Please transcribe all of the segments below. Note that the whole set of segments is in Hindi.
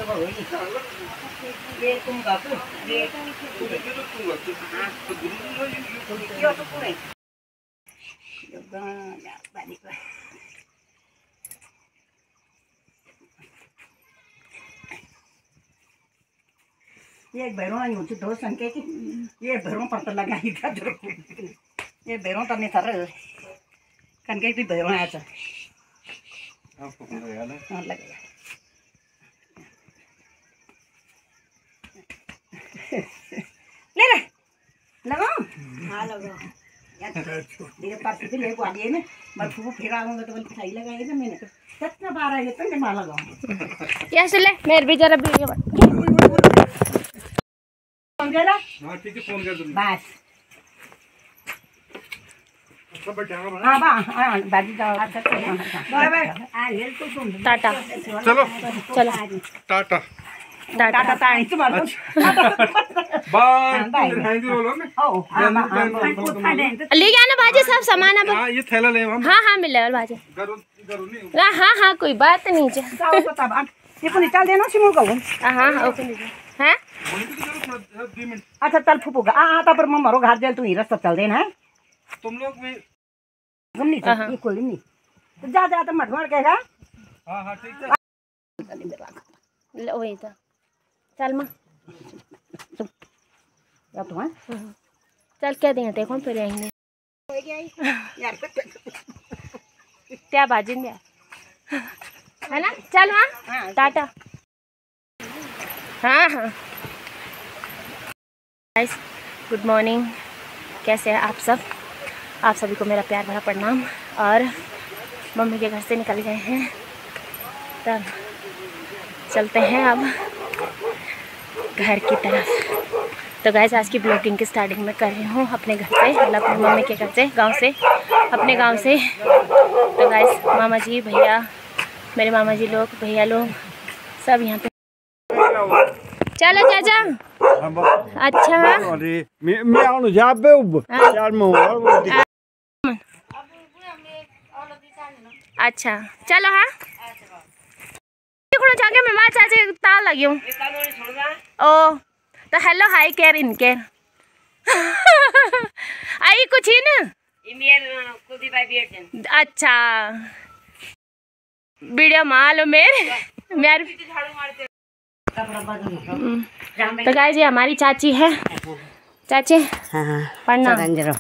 ये तुम गातो ये क्यों तो पूरे ये भैरों आई होती दो संख्या की ये भैरों पर तो लगा ही था ये भैरों तो नहीं सर कनके भी भैरों आया था आपको लगा ना हां लगेगा ले ले लगाओ हां लगाओ यार मेरे पास से ले को आ गए ना मैं फूफू फिर आऊंगा तो बोल सही लगाएगा ना मैंने तो कितना बार आएगा तो मैं माला लगाऊं क्या से ले मेरे भी जरा वीडियो फोन करा हां ठीक है फोन कर दूंगा बस सब बैठागा हां बा हां बाजी जाओ अच्छा बाय आ हेल तो सुन टाटा चलो चलो टाटा टाटा ताणी तुम्हारा बाय थैंक यू बोलो मैं ओ हां ले गया ना बाजी सब सामान अब हां ये थैला ले हम हाँ हाँ मिले बाजी करो नहीं हाँ हाँ कोई बात नहीं है जाओ तो तब ये को निकाल देना सिमो का हाँ हाँ ओके हैं अच्छा चल फूफू आ आता पर मम्मारो घर जाल तू ही रास्ता चल देना है तुम लोग भी नहीं ये कोई नहीं तो जा जा तो मटवाड़ कहेगा हां हां ठीक है ले वही तो चल मां या तो है चल क्या देंगे देखो फिर आएंगे यार क्या बाजी में है ना चल हाँ टाटा हाँ हाँ गाइस गुड मॉर्निंग कैसे हैं आप सभी को मेरा प्यार भरा प्रणाम। और मम्मी के घर से निकल गए हैं तब चलते हैं अब घर की तरफ। तो गाइस आज की ब्लॉगिंग की स्टार्टिंग में कर रही हूँ अपने घर से, मतलब अपनी मम्मी के घर से, गांव से, अपने गांव से। तो गाइस मामा जी भैया, मेरे मामा जी लोग, भैया लोग सब यहाँ पे। चलो चाचा अच्छा मैं आउनु जाबे चार में अच्छा चलो हाँ जाके मैं माँ चाचे ताल लगी हूँ ओ तो hello hi care in care आई कुछ ही ना अच्छा वीडियो मालो मेरे तो गाइस ये हमारी चाची है। चाची प्रणाम।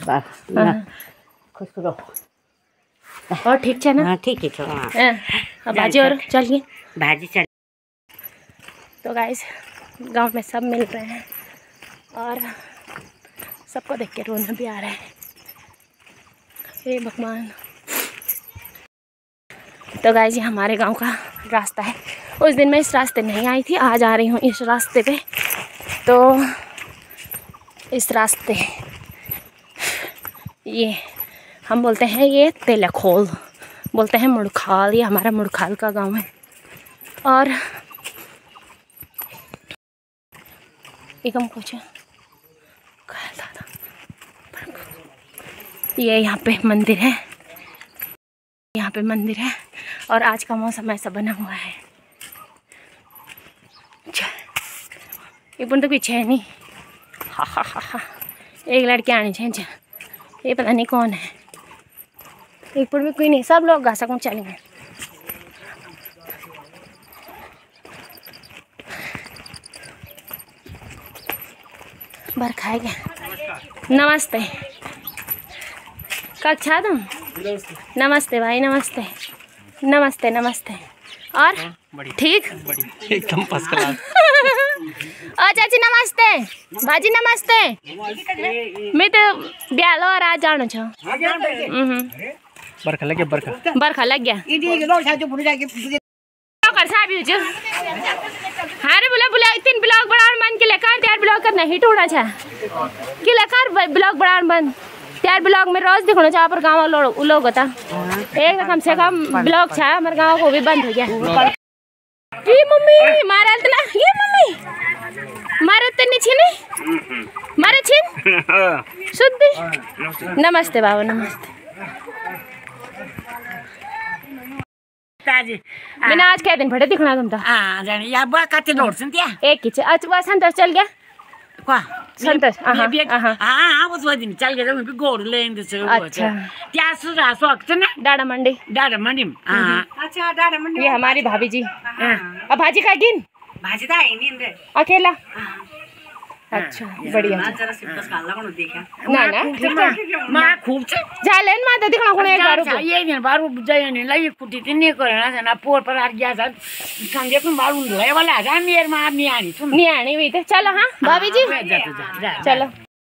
खुश रहो और ठीक है ना? हाँ ठीक है भाजी और चलिए भाजी चल। तो गाइस गांव में सब मिल रहे हैं और सबको देख के रोना भी आ रहा है। हे भगवान। तो गाइस ये हमारे गांव का रास्ता है। उस दिन मैं इस रास्ते नहीं आई थी, आज आ रही हूँ इस रास्ते पे। तो इस रास्ते ये हम बोलते हैं, ये तेलखोल बोलते हैं, मुड़खाल, ये हमारा मुड़खाल का गांव है। और एकम कुछ ये यहाँ पे मंदिर है, यहाँ पे मंदिर है। और आज का मौसम ऐसा बना हुआ है। तो पीछे है नहीं, हा हा हा हा। एक लड़की आनी चाहिए, ये पता नहीं कौन है। एक में कोई नहीं, सब लोग घासा कौन चलेंगे। बरखा है क्या? नमस्ते कक्षा तुम। नमस्ते भाई, नमस्ते नमस्ते नमस्ते। और ठीक एकदम फर्स्ट क्लास। चाची नमस्ते, भाजी नमस्ते। मैं तो ब्यालो और आज जानो छो। बरखा लग गया, बरखा लग गया। कर साहब यूज हारे बुला तीन ब्लॉग बढ़ान बंद के लेकर त्यार ब्लॉग कर नहीं टूटा छा कि लेकर ब्लॉग बढ़ान बंद त्यार ब्लॉग में रोज दिखना चाह पर गांव लोग होता एक कम से कम ब्लॉग छा हमारे गांव को भी बंद हो गया। ये मम्मी मारा इतना, ये मम्मी मारे इतनी छीनी मारे छीन शुद्ध। नमस्ते बाबा, नमस्ते। ताजी मैंने आज क्या दिन भरे दिखना तुम तो हां जाने या बा कति लोड्छन् त्यहाँ एक ही अच्छा वो संतोष चल गया क्वा संतोष हां उस दिन चल गया मैं भी गोड़ लेंगे से अच्छा त्यहाँ सुरा सक्छ न डाडा मंडी हां अच्छा डाडा मंडी ये हमारी भाभी जी अब भाजी का गिन भाजी त आइनी रे अकेला अच्छा बढ़िया जरा सिप्पस खाला कोन देखा ना ना ठीक है मा खूब छ जालेन मा त दिखना कोने एक बार ये दिन बारू जयने लाई कुटी तिने करेन जना पोर पर आ गया छ संगे पनि बारू लय वाला जा मेर मा आदमी आनी सुन नहीं आनी हुई थे चलो हाँ भाभी जी चलो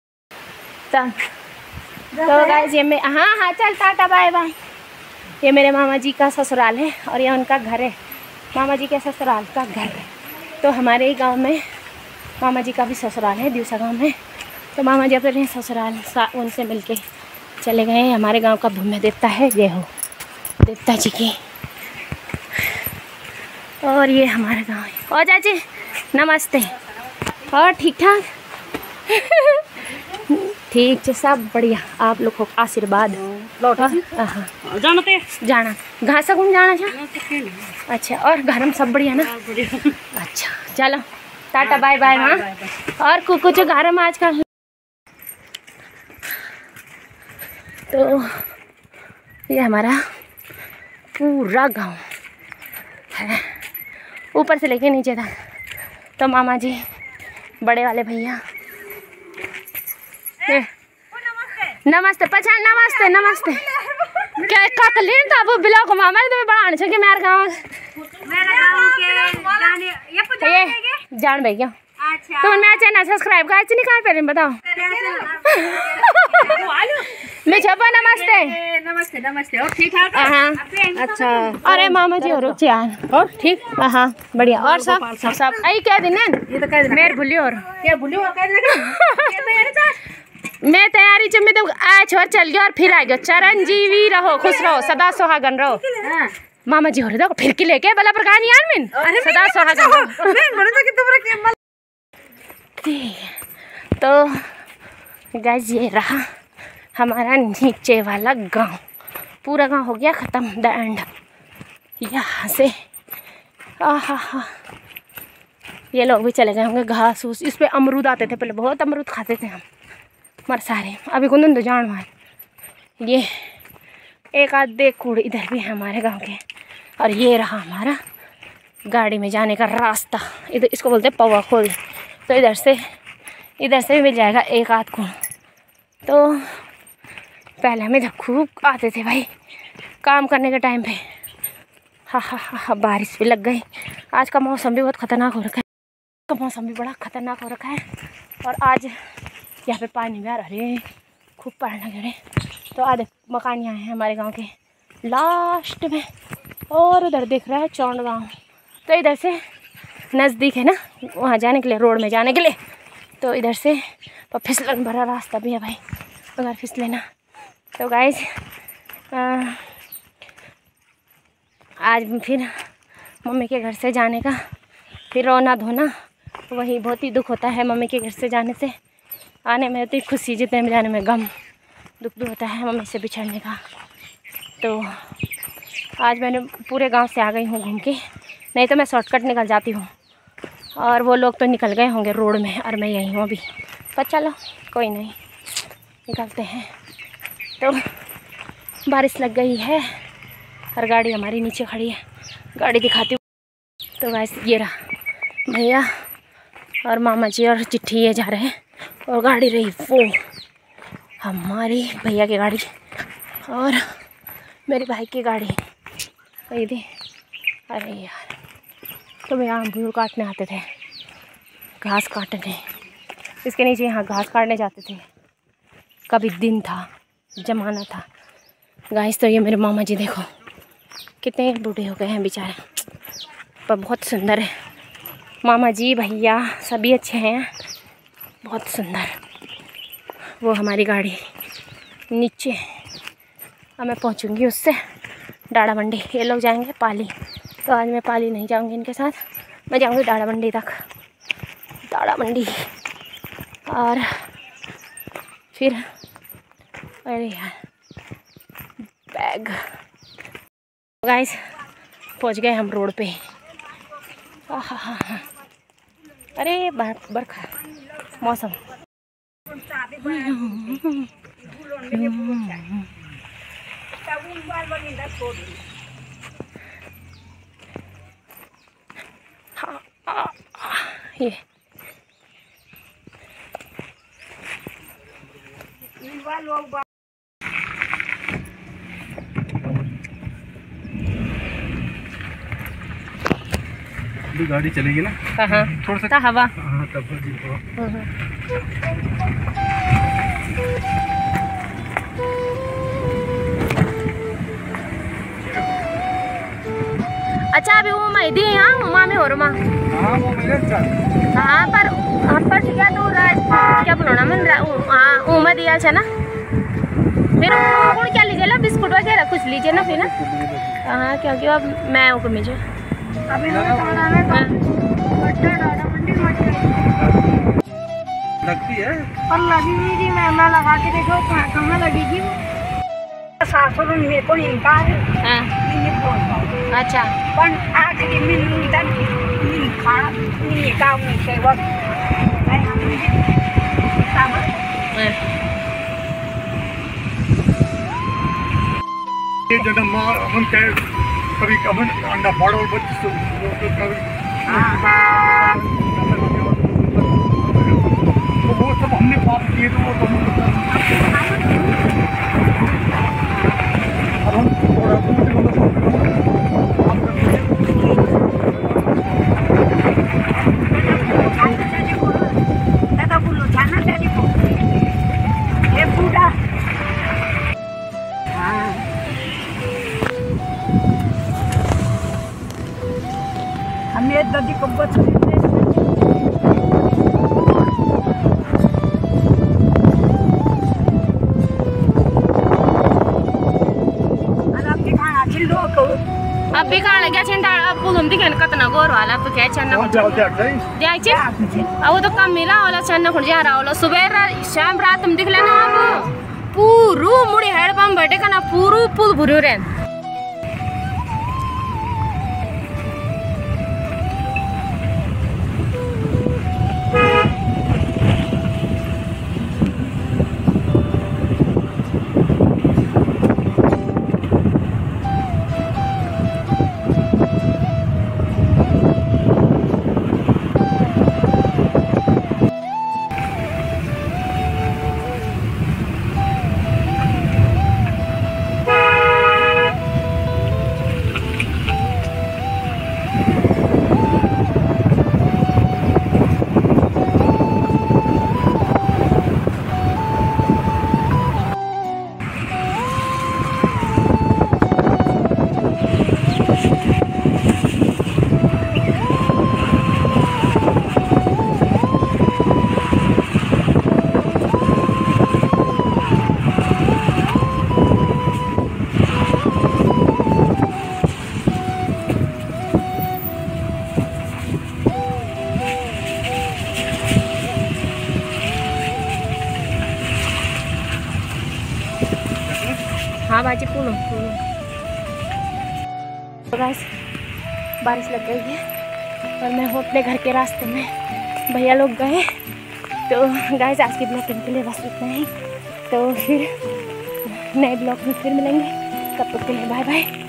तो गाइस ये मैं हाँ चल टाटा बाय बाय। ये मेरे मामा जी का ससुराल है और ये उनका घर है, मामा जी के ससुराल का घर है। तो हमारे ही गांव में मामा जी का भी ससुराल है दिवसा गांव में। तो मामा जी अपने ससुराल उनसे मिलके चले गए। हमारे गांव का भूमि देवता है ये हो देवता जी की। और ये हमारा गांव है। और चाची नमस्ते। और ठीक ठाक ठीक है सब बढ़िया। आप लोग को आशीर्वाद जाना घास घूम जाना था। अच्छा और घर में सब बढ़िया ना। अच्छा चलो टाटा बाय बाय। हाँ और कुछ घर में आजकल तो ये हमारा पूरा गांव है ऊपर से लेके नीचे तक। तो मामा जी बड़े वाले भैया नमस्ते पहचान नमस्ते नमस्ते क्या का लेन था वो बिला को मामा तुम्हें बढ़ाने चाहिए मेरे गांव के ये जान भाई क्या तो मैं चैनल सब्सक्राइब कर नहीं कर पा बताओ मैं छपा नमस्ते नमस्ते नमस्ते और ठीक ठाक। अच्छा अरे मामा जी और और ठीक हाँ बढ़िया। और सब आई क्या दिन है ये तो कह मेरे भूली और ये भूली और कह मैं तैयारी जब मैं तो आ छोड़ चल गया और फिर आ गया। चिरंजीवी रहो खुश रहो सदा सुहागन रहो। मामा जी हो रहे देखो फिर की लेके बला पर कहानी यार मिन सदा सुहागन रहो। तो गाइस ये रहा हमारा नीचे वाला गांव। पूरा गांव हो गया ख़त्म द एंड। यहाँ से आहा ये लोग भी चले गए होंगे घास उस इस पे अमरूद आते थे पहले बहुत अमरूद खाते थे हम मर सारे। अभी कुंदन तो जान मार ये एक आध देख कूड़ इधर भी है हमारे गांव के। और ये रहा हमारा गाड़ी में जाने का रास्ता। इधर इसको बोलते हैं पवा खोल। तो इधर से भी मिल जाएगा एक आध कूड़। तो पहले हम इधर खूब आते थे भाई काम करने के टाइम पे। हाँ बारिश भी लग गई। आज का मौसम भी बहुत ख़तरनाक हो रखा है। का मौसम भी बड़ा ख़तरनाक हो रखा है। और आज यहाँ पे पानी में आ रहे खूब पड़ने लगे। तो आधे मकान यहाँ हैं हमारे गांव के लास्ट में। और उधर दिख रहा है चौंड गांव। तो इधर से नज़दीक है ना वहाँ जाने के लिए रोड में जाने के लिए। तो इधर से तो फिसलन भरा रास्ता भी है भाई अगर फिसले ना। तो गाइस आज फिर मम्मी के घर से जाने का फिर रोना धोना वही बहुत ही दुख होता है। मम्मी के घर से जाने से आने में होती खुशी जितने में जाने में गम दुख भी होता है मम्मी से बिछड़ने का। तो आज मैंने पूरे गांव से आ गई हूँ घूम के। नहीं तो मैं शॉर्टकट निकल जाती हूँ और वो लोग तो निकल गए होंगे रोड में और मैं यहीं हूँ अभी। पर चलो कोई नहीं निकलते हैं। तो बारिश लग गई है और गाड़ी हमारी नीचे खड़ी है। गाड़ी दिखाती हूँ। तो वैसे ये रहा भैया और मामा जी और चिट्ठी ये जा रहे हैं। और गाड़ी रही वो हमारी भैया की गाड़ी और मेरे भाई की गाड़ी वही थी। अरे यार तो मैं यहाँ भूल काटने आते थे घास काटने। इसके नीचे यहाँ घास काटने जाते थे। कभी दिन था जमाना था गाइस। तो ये मेरे मामा जी देखो कितने बूढ़े हो गए हैं बेचारे पर बहुत सुंदर है। मामा जी भैया सभी अच्छे हैं बहुत सुंदर। वो हमारी गाड़ी नीचे अब मैं पहुंचूंगी उससे डाड़ा मंडी। ये लोग जाएंगे पाली। तो आज मैं पाली नहीं जाऊंगी इनके साथ। मैं जाऊंगी डाड़ा मंडी तक डाड़ा मंडी। और फिर अरे यार बैग गाइस पहुंच गए हम रोड पे। आहा, अरे बरखा मौसम। ये अभी गाड़ी चलेगी ना कहाँ थोड़ा सा हवा। हाँ तब अच्छा अभी वो मैं दी यहाँ माँ में हो रमा। हाँ वो मेरे साथ हाँ पर क्या तो क्या बोलो ना मन हाँ उमा दिया है ना फिर कौन क्या लीजिए ना बिस्कुट वगैरह कुछ लीजिए ना फिर ना। हाँ क्योंकि अब मैं ऊपर मुझे लगती है पर लगी थी मैं लगा के देखो कहाँ लगेगी वो। सासुर मेरे को इनकार हाँ अच्छा पण आखिरी में तन खा नहीं काम से वक्त ये जब माँ अपन कहे कभी अपन अंडा फाड़ो बच्चे तो कभी तो वो सब हमने पाप किए तो वो तो अब हम थोड़ा दादा बोलो जाना डैडी को ये बूढ़ा हाँ हमें दादी को बच अब भी कहाँ लगे चिंता अब पुलम दिखे न कतना गोर वाला तो क्या चन्ना हम जाइए अब वो तो कम मिला वाला चन्ना खुद जा रहा वाला सुबह शाम रात तुम दिख लेना अब पूरू मुड़ी हेड पंप बैठे का ना पूरू पुल भूरू रे। हाँ बाजी पुलो तो गाइस बारिश लग गई है और मैं हूँ अपने घर के रास्ते में। भैया लोग गए तो गाइस आज की ब्लॉग के लिए बस इतना ही। तो फिर नए ब्लॉग में फिर मिलेंगे, तब तक के लिए बाय बाय।